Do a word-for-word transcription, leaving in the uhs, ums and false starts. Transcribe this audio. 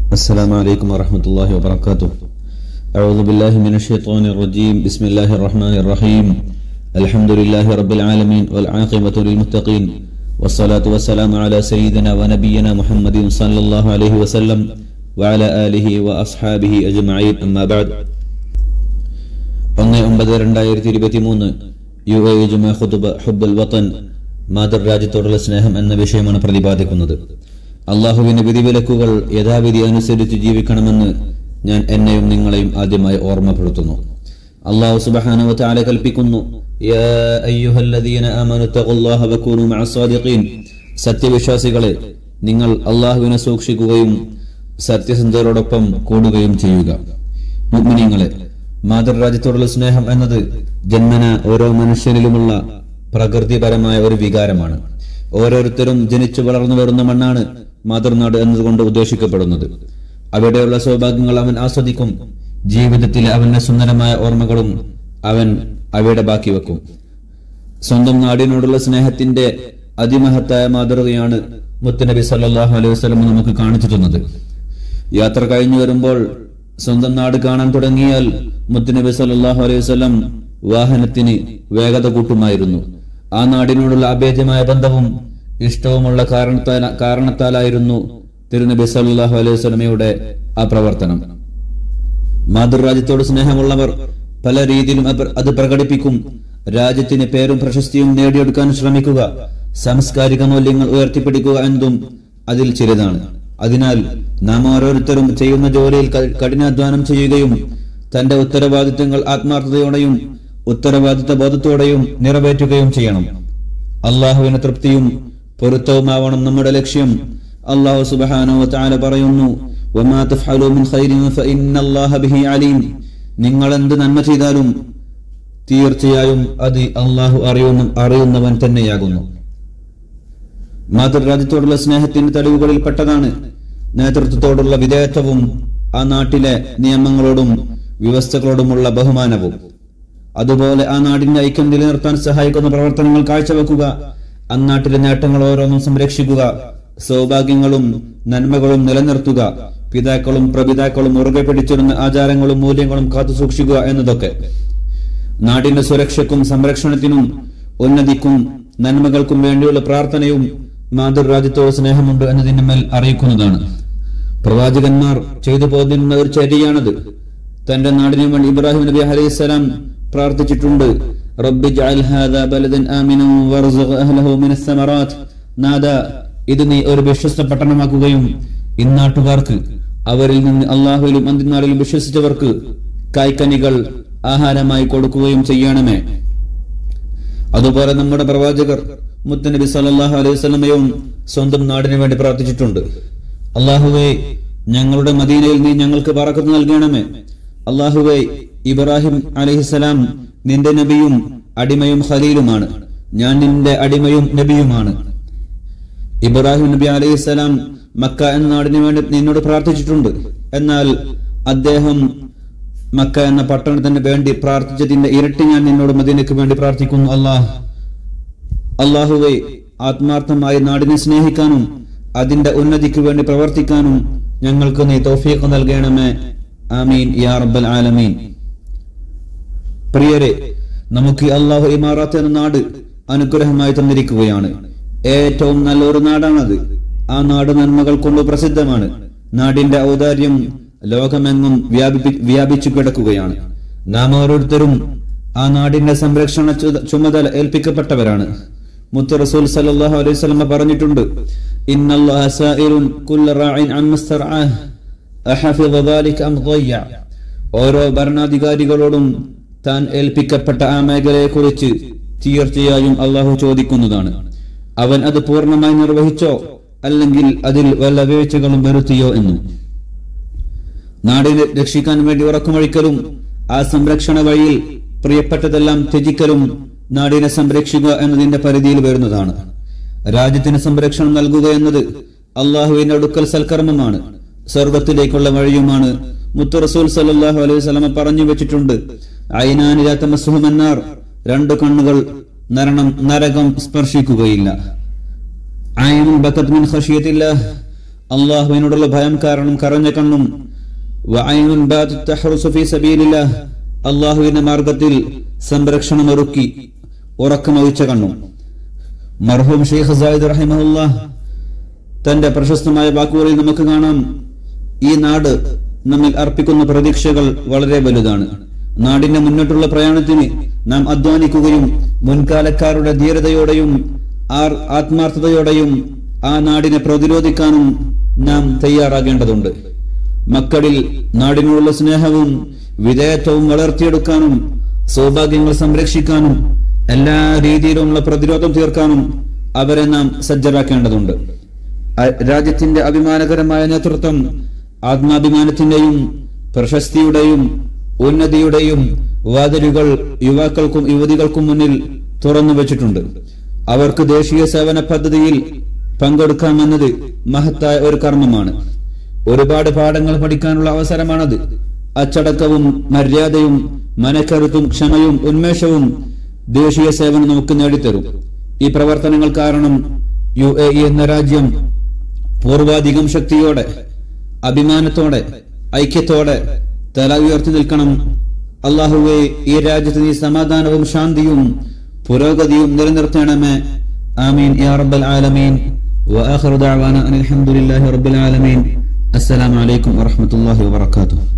السلام عليكم ورحمة الله وبركاته. أعوذ بالله من الشيطان الرجيم. بسم الله الرحمن الرحيم. الحمد لله رب العالمين والعاقبة للمتقين والصلاة والسلام على سيدنا ونبينا محمد صلى الله عليه وسلم وعلى آله وأصحابه أجمعين. أما بعد. ഒന്ന് ഒമ്പത് രണ്ടായിരത്തി ഇരുപത്തി മൂന്ന് യു എ ജുമാ ഖുതുബ ഹുബ്ബുൽ വതൻ, മാതൃരാജ്യത്തോടുള്ള സ്നേഹം എന്ന വിഷയമാണ് പ്രതിപാദിക്കുന്നത്. അള്ളാഹുവിന്റെ വിധിവിലക്കുകൾ യഥാവിധി അനുസരിച്ച് ജീവിക്കണമെന്ന് ഞാൻ എന്നെയും നിങ്ങളെയും ആദ്യമായി ഓർമ്മപ്പെടുത്തുന്നു. അള്ളാഹു സുബ്ഹാനഹു വ തആല കൽപ്പിക്കുന്നു, യാ അയ്യുഹല്ലദീന ആമനു തഖുല്ലാഹ വകൂനൂ മഅസ്സാദിഖീൻ, സത്യവിശ്വാസികളെ നിങ്ങൾ അള്ളാഹുവിനെ സൂക്ഷിക്കുകയും സത്യസന്ധരോടൊപ്പം കൂടുകയും ചെയ്യുക. മുഅ്മിനീങ്ങളെ, മാതൃരാജ്യത്തോടുള്ള സ്നേഹം എന്നത് ജന്മന ഓരോ മനുഷ്യനിലുമുള്ള പ്രകൃതിപരമായ ഒരു വികാരമാണ്. ഓരോരുത്തരും ജനിച്ചു വളർന്നു വരുന്ന മണ്ണാണ് മാതൃനാട് എന്നതുകൊണ്ട് ഉദ്ദേശിക്കപ്പെടുന്നത്. അവിടെയുള്ള സൗഭാഗ്യങ്ങൾ അവൻ ആസ്വദിക്കും. ജീവിതത്തിലെ അവന്റെ സുന്ദരമായ ഓർമ്മകളും അവൻ അവിടെ ബാക്കി വെക്കും. സ്വന്തം നാടിനോടുള്ള സ്നേഹത്തിന്റെ അതിമഹത്തായ മാതൃകയാണ് മുത്തുനബി സല്ലല്ലാഹു അലൈഹി വസല്ലം നമുക്ക് കാണിച്ചു തന്നത്. യാത്ര കഴിഞ്ഞു വരുമ്പോൾ സ്വന്തം നാട് കാണാൻ തുടങ്ങിയാൽ മുത്തുനബി സല്ലല്ലാഹു അലൈഹി വസല്ലം വാഹനത്തിന് വേഗത കൂട്ടുമായിരുന്നു. ആ നാടിനോടുള്ള അഭേദ്യമായ ബന്ധവും ഇഷ്ടവുമുള്ള കാരണത്താൽ കാരണത്താലായിരുന്നു തിരുനബി സല്ലല്ലാഹു അലൈഹി വസല്ലമയുടെ ആ പ്രവർത്തനം. മാതൃരാജ്യത്തോട് സ്നേഹമുള്ളവർ പല രീതിയിലും അത് പ്രകടിപ്പിക്കും. രാജ്യത്തിന് പേരും പ്രശസ്തിയും നേടിയെടുക്കാൻ ശ്രമിക്കുക, സാംസ്കാരിക മൂല്യങ്ങൾ ഉയർത്തിപ്പിടിക്കുക എന്നതും അതിൽ ചിലതാണ്. അതിനാൽ നാം ഓരോരുത്തരും ചെയ്യുന്ന ജോലിയിൽ കഠിനാധ്വാനം ചെയ്യുകയും തന്റെ ഉത്തരവാദിത്തങ്ങൾ ആത്മാർത്ഥതയോടെയും ഉത്തരവാദിത്ത ബോധത്തോടെയും നിറവേറ്റുകയും ചെയ്യണം. അള്ളാഹുവിന്റെ തൃപ്തിയും പൊരുത്തവുമാവണം നമ്മുടെ ലക്ഷ്യം. അല്ലാഹു സുബ്ഹാനഹു വ തആല പറയുന്നു, വമാ തഫഅലൂ മിൻ ഖൈരിൻ ഫഇന്നല്ലാഹ ബിഹി അലീം, നിങ്ങൾ എന്ത് നന്മ ചെയ്താലും തീർച്ചയായും അത് അള്ളാഹു അറിയുന്ന അറിയുന്നവൻ തന്നെയാകുന്നു. മാതൃരാജ്യത്തോടുള്ള സ്നേഹത്തിന്റെ തെളിവുകളിൽ പെട്ടതാണ് നേതൃത്വത്തോടുള്ള വിധേയത്വവും ആ നാട്ടിലെ നിയമങ്ങളോടും വ്യവസ്ഥകളോടുമുള്ള ബഹുമാനവും. അതുപോലെ ആ നാടിന്റെ ഐക്യം നിലനിർത്താൻ സഹായിക്കുന്ന പ്രവർത്തനങ്ങൾ കാഴ്ചവെക്കുക, അന്നാട്ടിലെ നേട്ടങ്ങൾ ഓരോന്നും സംരക്ഷിക്കുക, സൗഭാഗ്യങ്ങളും നന്മകളും നിലനിർത്തുക, പിതാക്കളും പ്രപിതാക്കളും മുറുകെ പിടിച്ചിരുന്ന ആചാരങ്ങളും മൂല്യങ്ങളും കാത്തു സൂക്ഷിക്കുക എന്നതൊക്കെ നാടിന്റെ സുരക്ഷയ്ക്കും സംരക്ഷണത്തിനും ഉന്നതിക്കും നന്മകൾക്കും വേണ്ടിയുള്ള പ്രാർത്ഥനയും മാതൃരാജ്യത്തോട് സ്നേഹമുണ്ട് എന്നതിന്റെ മേൽ അറിയിക്കുന്നതാണ്. പ്രവാചകന്മാർ ചെയ്തു പോന്നിരുന്ന ഒരു ചര്യയാണത്. തന്റെ നാടിനു വേണ്ടി ഇബ്രാഹിം നബി അലൈഹിസ്സലാം പ്രാർത്ഥിച്ചിട്ടുണ്ട്, റബ്ബി ജഅൽ ഹാദാ ബലദൻ ആമിനൻ വർസുഖ് അഹ്ലഹു മിനസ് സമറാത്ത്, നാദ ഇത് നീ ഒരു വിശ്വസ്ത പട്ടണമാക്കുകയും ഇന്നാട്ടുകാർക്ക് അവരിൽ നിന്ന് അല്ലാഹുവിലും അന്ത്യനാളിലും വിശ്വസിച്ചവർക്ക് കായ്ക്കനികൾ ആഹാരമായി കൊടുക്കുകയും ചെയ്യണമേ. അതുപോലെ നമ്മുടെ പ്രവാചകർ മുത്തുനബി സല്ലല്ലാഹു അലൈഹി വസല്ലമയും സ്വന്തം നാടിനു വേണ്ടി പ്രാർത്ഥിച്ചിട്ടുണ്ട്. അല്ലാഹുവേ, ഞങ്ങളുടെ മദീനയിൽ നീ ഞങ്ങൾക്ക് ബറക്കത്ത് നൽകണമേ. അല്ലാഹുവേ, ഇബ്രാഹിം അലൈഹിസ്സലാം നിന്റെ നബിയും അടിമയും ഖലീലുമാണ്, ഞാൻ നിന്റെ അടിമയും നബിയുമാണ്. ഇബ്രാഹിം നബി അലൈഹിസ്സലാം മക്ക എന്ന നാടിനു വേണ്ടി നിന്നോട് പ്രാർത്ഥിച്ചിട്ടുണ്ട്. എന്നാൽ അദ്ദേഹം മക്ക എന്ന പട്ടണത്തിന് വേണ്ടി പ്രാർത്ഥിച്ചതിന്റെ ഇരട്ടി ഞാൻ നിന്നോട് മദീനയ്ക്ക് വേണ്ടി പ്രാർത്ഥിക്കുന്നു. അല്ലാഹ് അല്ലാഹുവേ, ആത്മാർത്ഥമായി നാടിനെ സ്നേഹിക്കാനും അതിന്റെ ഉന്നതിക്ക് വേണ്ടി പ്രവർത്തിക്കാനും ഞങ്ങൾക്ക് നീ തൗഫീഖ് നൽകണമേ. ആമീൻ യാ റബ്ബൽ ആലമീൻ. പ്രിയരെ, നമുക്ക് അല്ലാഹു ഇമാറാത്ത് എന്ന നാട് അനുഗ്രഹമായി തന്നിരിക്കുകയാണ്. ഏറ്റവും നല്ലൊരു നാടാണത്. ആ നാട് നന്മകൾ കൊണ്ട് പ്രസിദ്ധമാണ്. നാടിന്റെ ഔദാര്യം ലോകമെങ്ങും വ്യാപി വ്യാപിച്ചു കിടക്കുകയാണ്. നാം ഓരോരുത്തരും ആ നാടിന്റെ സംരക്ഷണ ചുമതല ഏൽപ്പിക്കപ്പെട്ടവരാണ്. മുത്ത് റസൂൽ സല്ലല്ലാഹു അലൈഹി വസല്ലം പറഞ്ഞിട്ടുണ്ട്, ഇന്നല്ലാഹ സായിലുൻ കുല്ല റാഇൻ അൻമസ്തർആഹ് അഹഫിദ ദാലിക അം ضيع. ഓരോ ഭരണാധികാരികളോടും താൻ ഏൽപ്പിക്കപ്പെട്ട ആ മേഖലയെ കുറിച്ച് തീർച്ചയായും അള്ളാഹു ചോദിക്കുന്നതാണ്. അവൻ അത് പൂർണ്ണമായി നിർവഹിച്ചോ അല്ലെങ്കിൽ അതിൽ വല്ല വീഴ്ചകളും വരുത്തിയോ എന്നും. നാടിനെ രക്ഷിക്കാൻ വേണ്ടി ഉറക്കമൊഴിക്കലും ആ സംരക്ഷണ വഴിയിൽ പ്രിയപ്പെട്ടതെല്ലാം ത്യജിക്കലും നാടിനെ സംരക്ഷിക്കുക എന്നതിന്റെ പരിധിയിൽ വരുന്നതാണ്. രാജ്യത്തിന് സംരക്ഷണം നൽകുക എന്നത് അള്ളാഹുവിന്റെ അടുക്കൽ സൽക്കർമ്മമാണ്, സ്വർഗത്തിലേക്കുള്ള വഴിയുമാണ്. മുത്ത് റസൂൽ സല്ലല്ലാഹു അലൈഹി വസല്ലം പറഞ്ഞു വെച്ചിട്ടുണ്ട്, ഐനാനി ലാ തമസ്സുഹുമ അന്നാർ, രണ്ട് കണ്ണുകൾ നരണം നരകം സ്പർശിക്കുകയില്ല. ഐനുൻ ബകത് മിൻ ഖശിയത്തില്ലാഹ്, അള്ളാഹുവിനോടുള്ള ഭയം കാരണം കറഞ്ഞ കണ്ണും വഅയ്നുൻ ബാതത് തഹ്റുസു ഫീ സബീലില്ലാഹ് അള്ളാഹുവിന്റെ മാർഗത്തിൽ സംരക്ഷണം ഒരുക്കി ഉറക്കമൊഴിച്ച കണ്ണും. മർഹൂം ഷെയ്ഖ് സായിദ് റഹിമഹുല്ലാഹ് തന്റെ പ്രശസ്തമായ വാക്കുകളിൽ നമുക്ക് കാണാം, ഈ നാട് നമ്മിൽ അർപ്പിക്കുന്ന പ്രതീക്ഷകൾ വളരെ വലുതാണ്. നാടിന്റെ മുന്നോട്ടുള്ള പ്രയാണത്തിന് നാം അധ്വാനിക്കുകയും മുൻകാലക്കാരുടെ ധീരതയോടെയും ആത്മാർത്ഥതയോടെയും ആ നാടിനെ പ്രതിരോധിക്കാനും നാം തയ്യാറാകേണ്ടതുണ്ട്. മക്കളിൽ നാടിനോടുള്ള സ്നേഹവും വിധേയത്വവും വളർത്തിയെടുക്കാനും സൗഭാഗ്യങ്ങൾ സംരക്ഷിക്കാനും എല്ലാ രീതിയിലുമുള്ള പ്രതിരോധം തീർക്കാനും അവരെ നാം സജ്ജരാക്കേണ്ടതുണ്ട്. രാജ്യത്തിന്റെ അഭിമാനകരമായ നേതൃത്വം ആത്മാഭിമാനത്തിന്റെയും പ്രശസ്തിയുടെയും ഉന്നതിയുടെയും വാതിലുകൾ യുവാക്കൾക്കും യുവതികൾക്കും മുന്നിൽ തുറന്നു വെച്ചിട്ടുണ്ട്. അവർക്ക് ദേശീയ സേവന പദ്ധതിയിൽ പങ്കെടുക്കാമെന്നത് മഹത്തായ ഒരു കർമ്മമാണ്. ഒരുപാട് പാഠങ്ങൾ പഠിക്കാനുള്ള അവസരമാണത്. അച്ചടക്കവും മര്യാദയും മനക്കരുത്തും ക്ഷമയും ഉന്മേഷവും ദേശീയ സേവനം നമുക്ക് നേടിത്തരും. ഈ പ്രവർത്തനങ്ങൾ കാരണം യു എ ഇ എന്ന രാജ്യം പൂർവാധികം ശക്തിയോടെ, അഭിമാനത്തോടെ, ഐക്യത്തോടെ തല ഉയർത്തി നിൽക്കണം. അല്ലാഹുവേ, ഈ രാജ്യത്ത് നീ സമാധാനവും ശാന്തിയും പുരോഗതിയും നിലനിർത്തണമേ. ആമീൻ യാ റബ്ബൽ ആലമീൻ. വആഖിറു ദഅവാനാ അനിൽ ഹംദുലില്ലാഹി റബ്ബിൽ ആലമീൻ. അസ്സലാമു അലൈക്കും വറഹ്മത്തുള്ളാഹി വബറകാതുഹു.